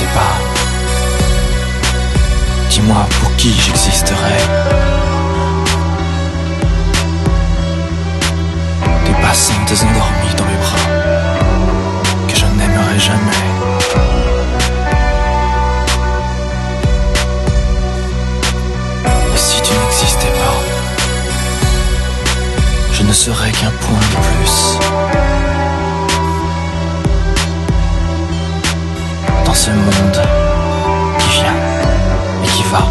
pas, dis-moi pour qui j'existerais. Des passants désendormis dans mes bras que je n'aimerais jamais. Et si tu n'existais pas, je ne serais qu'un point de plus dans ce monde qui vient et qui va.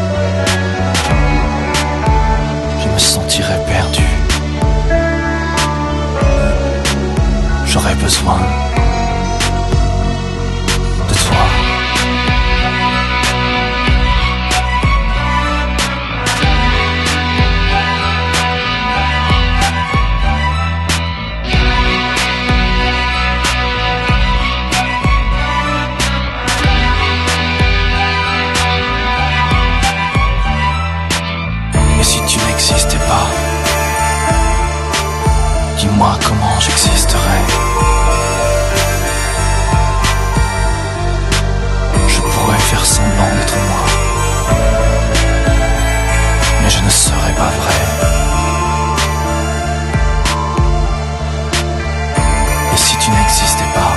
Je me sentirais perdu. J'aurais besoin de toi. Et si tu n'existais pas, dis-moi comment j'existerais. Je pourrais faire semblant d'être moi, mais je ne serais pas vrai. Et si tu n'existais pas,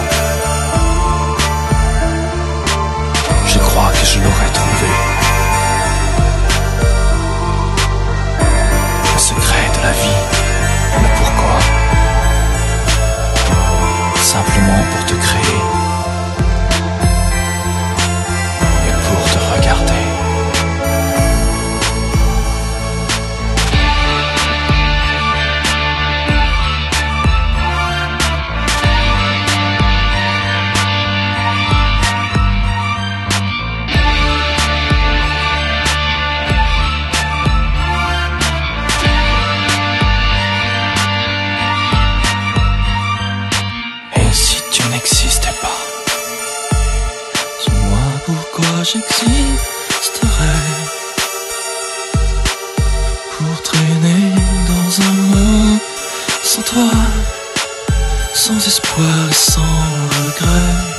je crois que je l'aurais trouvé. Le secret de la vie, le pourquoi. Simplement pour te créer et pour te regarder. N'existais pas, dis-moi pourquoi j'existerais. Pour traîner dans un monde sans toi, sans espoir et sans regret.